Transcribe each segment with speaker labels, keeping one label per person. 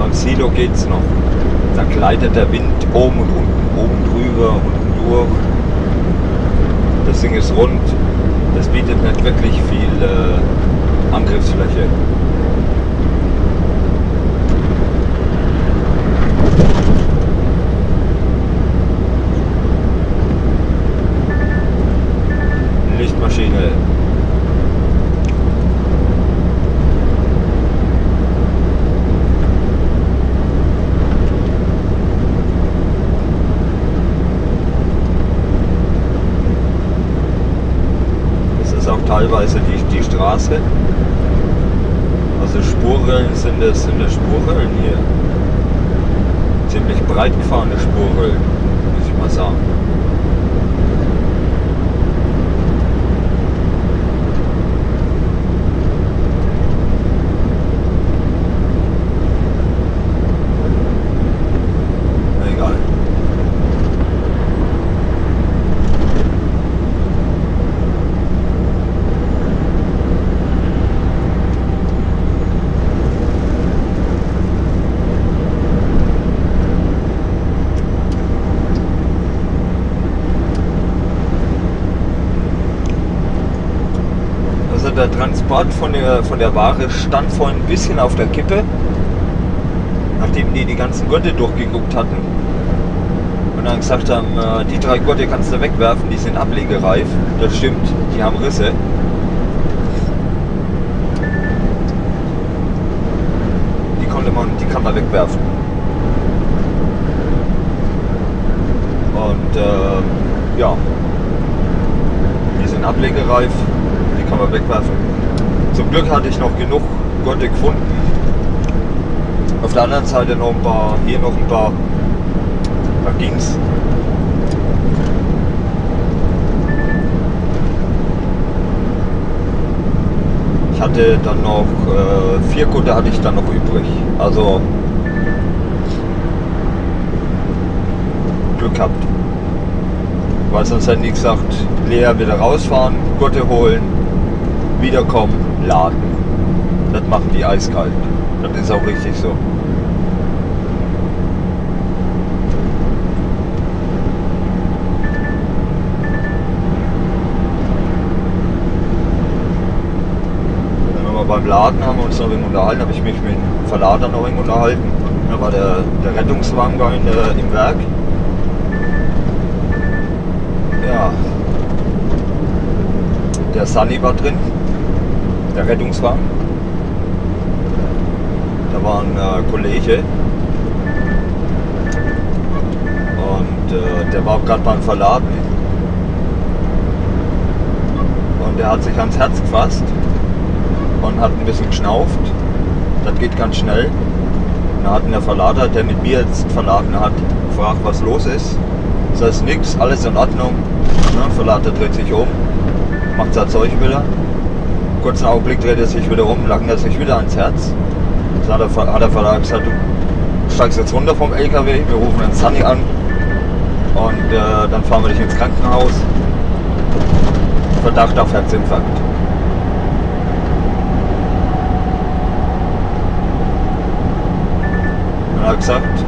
Speaker 1: Beim Silo geht's noch. Da gleitet der Wind oben und unten, oben drüber, unten durch. Das Ding ist rund. Das bietet nicht wirklich viel Angriffsfläche. Lichtmaschine. Teilweise die Straße. Also Spurrillen sind das Spurrillen hier. Ziemlich breit gefahrene Spurrillen, muss ich mal sagen. Egal. Der Transport von der Ware stand vorhin ein bisschen auf der Kippe, nachdem die ganzen Gurte durchgeguckt hatten und dann gesagt haben, die 3 Gurte kannst du wegwerfen, die sind ablegereif. Das stimmt, die haben Risse. Die kann man wegwerfen. Und ja, die sind ablegereif. Kann man wegwerfen. Zum Glück hatte ich noch genug Gurte gefunden. Auf der anderen Seite noch ein paar, hier noch ein paar. Da ging's. Ich hatte dann noch 4 Gurte hatte ich dann noch übrig. Also Glück gehabt. Weil sonst hätte ich gesagt, leer wieder rausfahren, Gurte holen, wiederkommen, laden. Das machen die eiskalt. Das ist auch richtig so. Dann haben wir beim Laden haben wir uns noch unterhalten, habe ich mich mit dem Verlader noch unterhalten. Da war der Rettungswagen da im Werk. Ja. Der Sunny war drin. Der Rettungswagen. Da war ein Kollege und der war gerade beim Verladen und der hat sich ans Herz gefasst und hat ein bisschen geschnauft. Das geht ganz schnell. Und da hat der Verlader, der mit mir jetzt verladen hat, gefragt, was los ist. Das heißt nichts, alles in Ordnung. Der Verlader dreht sich um, macht sein Zeug wieder. Kurzen Augenblick dreht er sich wieder um, langt er sich wieder ans Herz. Dann hat der Verlader gesagt, du steigst jetzt runter vom LKW, wir rufen den Sunny an und dann fahren wir dich ins Krankenhaus. Verdacht auf Herzinfarkt. Dann hat er gesagt,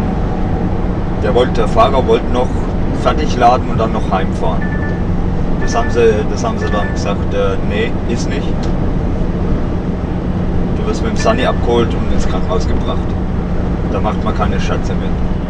Speaker 1: der Fahrer wollte noch fertig laden und dann noch heimfahren. Das haben sie dann gesagt, nee, ist nicht. Du wirst mit dem Sunny abgeholt und ins Krankenhaus gebracht. Da macht man keine Scherze mit.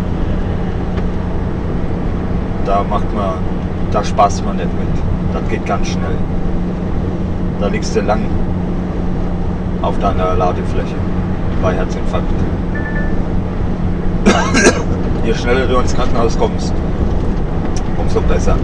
Speaker 1: Da spaßt man nicht mit. Das geht ganz schnell. Da liegst du lang auf deiner Ladefläche bei Herzinfarkt. Je schneller du ins Krankenhaus kommst, umso besser.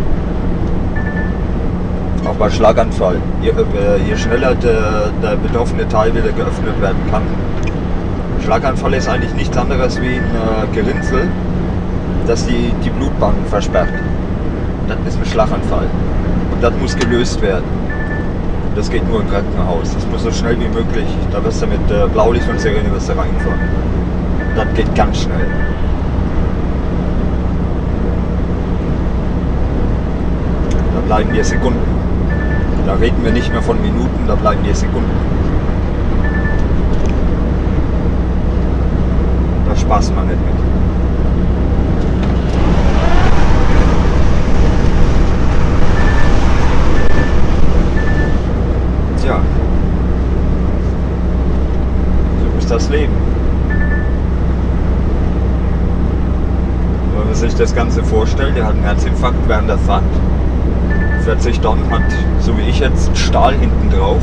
Speaker 1: Auch bei Schlaganfall. Je schneller der betroffene Teil wieder geöffnet werden kann. Schlaganfall ist eigentlich nichts anderes wie ein Gerinnsel, das die Blutbahn versperrt. Das ist ein Schlaganfall. Und das muss gelöst werden. Das geht nur im Krankenhaus. Das muss so schnell wie möglich. Da wirst du mit Blaulicht und Sirene reingefahren. Das geht ganz schnell. Da bleiben dir Sekunden. Da reden wir nicht mehr von Minuten, da bleiben dir Sekunden. passen wir nicht mit. Tja, so ist das Leben. Wenn man sich das Ganze vorstellt, der hat einen Herzinfarkt während der Fahrt. 40 Tonnen hat, so wie ich jetzt, Stahl hinten drauf.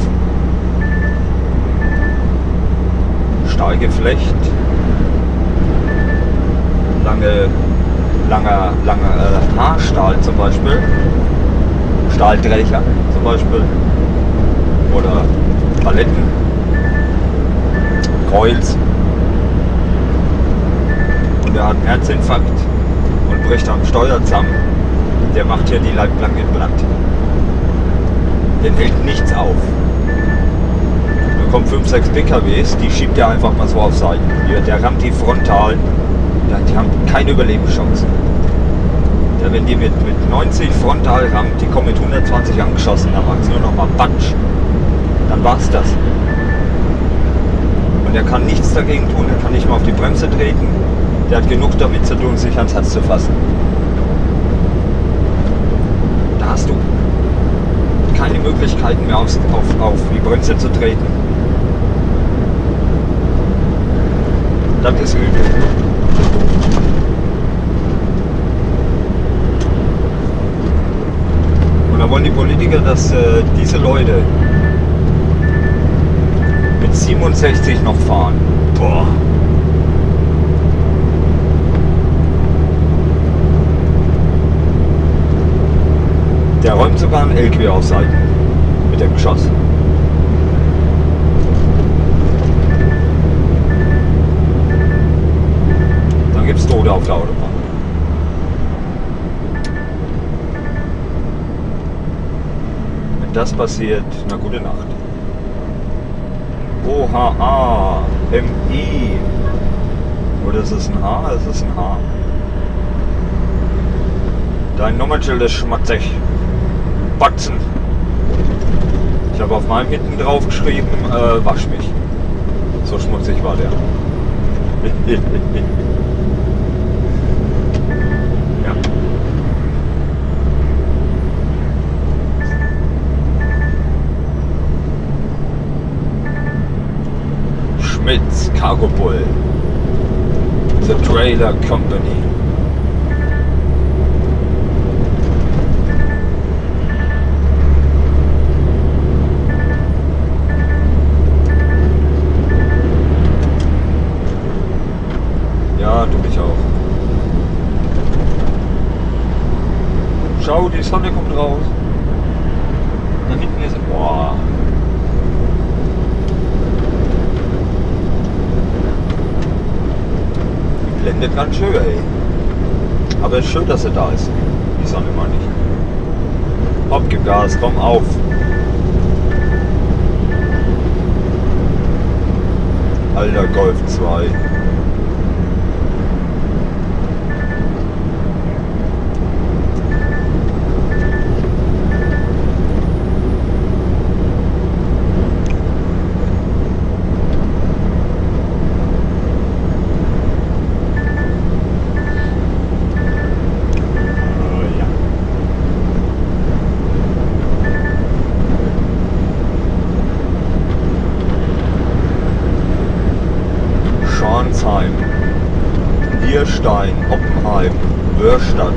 Speaker 1: Stahlgeflecht. Langer Haarstahl zum Beispiel. Stahlträger zum Beispiel. Oder Paletten. Coils. Und er hat einen Herzinfarkt und bricht am Steuer zusammen. Der macht hier die Leitplanke platt. Den hält nichts auf. Da kommen 5, 6 PKWs, die schiebt er einfach mal so auf Seiten. Der rammt die frontal. Die haben keine Überlebenschance. Ja, wenn die mit 90 frontal rammt, die kommen mit 120 angeschossen, dann macht es nur noch mal Batsch. Dann war's das. Und er kann nichts dagegen tun. Er kann nicht mal auf die Bremse treten. Der hat genug damit zu tun, sich ans Herz zu fassen. Da hast du keine Möglichkeiten mehr auf die Bremse zu treten. Das ist übel. Und da wollen die Politiker, dass diese Leute mit 67 noch fahren. Boah. Der räumt sogar einen LKW auf Seiten mit dem Geschoss. Dann gibt es Tote auf der Autobahn. Wenn das passiert, na gute Nacht. OHA, MI. Oder ist es ein H? Es ist ein H. Dein Nummernschild ist schmatzig. Batzen. Ich habe auf meinem hinten drauf geschrieben, wasch mich. So schmutzig war der. Ja. Schmitz Cargo Bull. The Trailer Company. Du mich auch. Schau, die Sonne kommt raus. Da hinten ist... Boah. Die blendet ganz schön, ey. Aber es ist schön, dass sie da ist. Die Sonne meine ich. Hopp, gib Gas, komm auf. Alter Golf 2. Bierstein, Oppenheim, Wörstadt.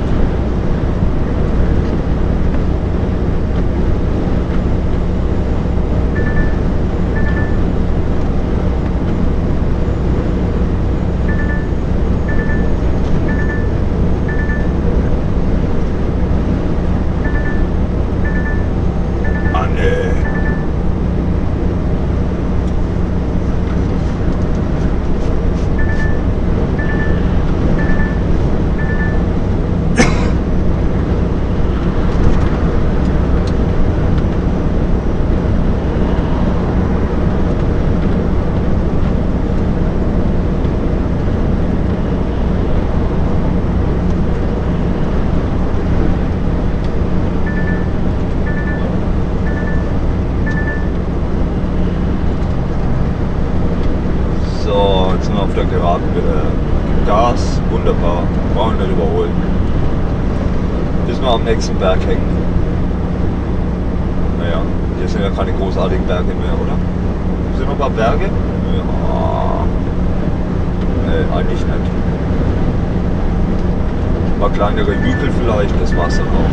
Speaker 1: Auf der Geraden wieder Gas, wunderbar. Brauchen wir nicht überholen. Bis wir am nächsten Berg hängen. Naja, hier sind ja keine großartigen Berge mehr, oder? Sind noch ein paar Berge? Ja. Nee, eigentlich nicht. Ein paar kleinere Hügel vielleicht, das war's dann auch.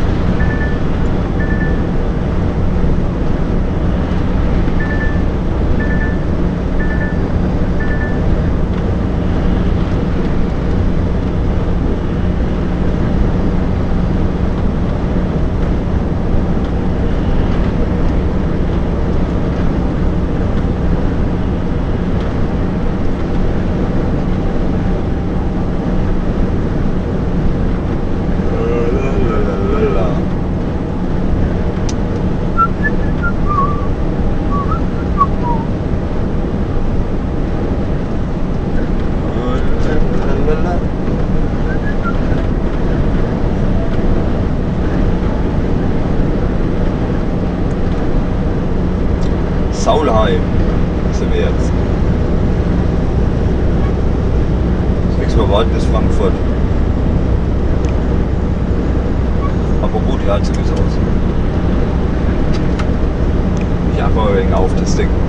Speaker 1: Saulheim sind wir jetzt. Ist nichts mehr weit bis Frankfurt. Aber gut, die Heizung ist aus. Ich einfach mal wegen auf das Ding.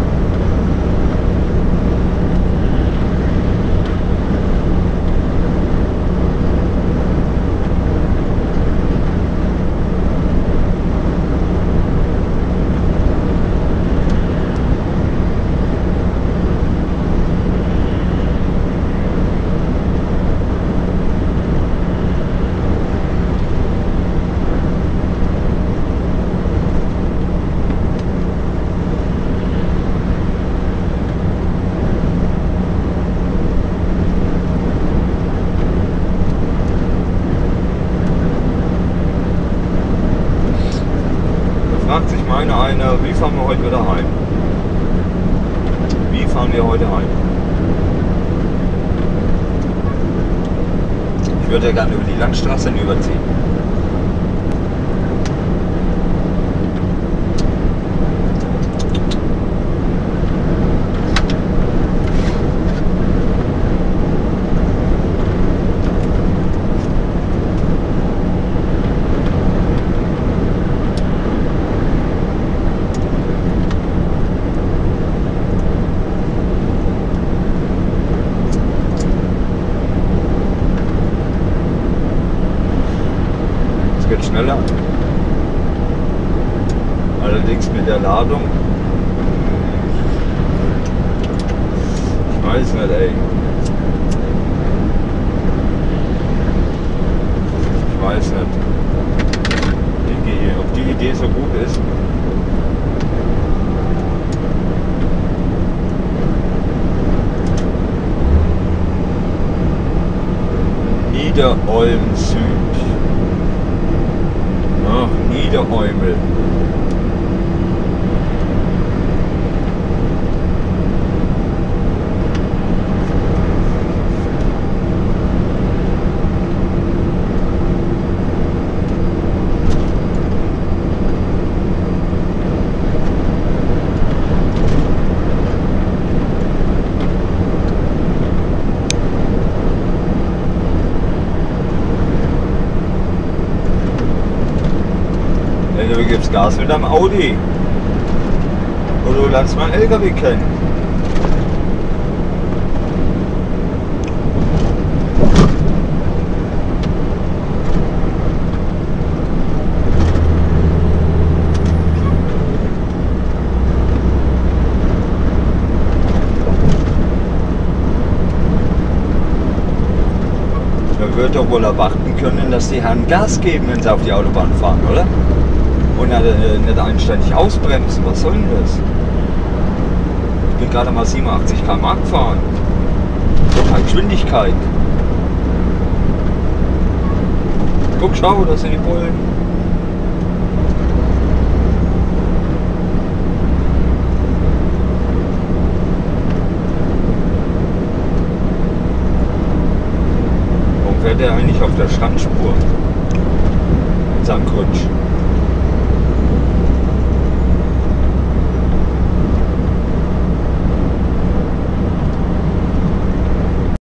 Speaker 1: Fragt sich einer, wie fahren wir heute wieder heim? Wie fahren wir heute heim? Ich würde ja gerne über die Landstraße überziehen. Geht schneller. Allerdings mit der Ladung. Ich weiß nicht, ey. Ich weiß nicht. Ob die Idee so gut ist. Niederolm Süd. Ach, Niederäumel. Du gibst Gas mit einem Audi. Oder du lernst mal einen LKW kennen. Man wird doch wohl erwarten können, dass die Herren Gas geben, wenn sie auf die Autobahn fahren, oder? Und nicht einständig ausbremsen. Was soll denn das? Ich bin gerade mal 87 km/h gefahren. Keine Geschwindigkeit. Guck, schau, das sind die Bullen. Warum fährt der eigentlich auf der Standspur? In seinem Grutsch.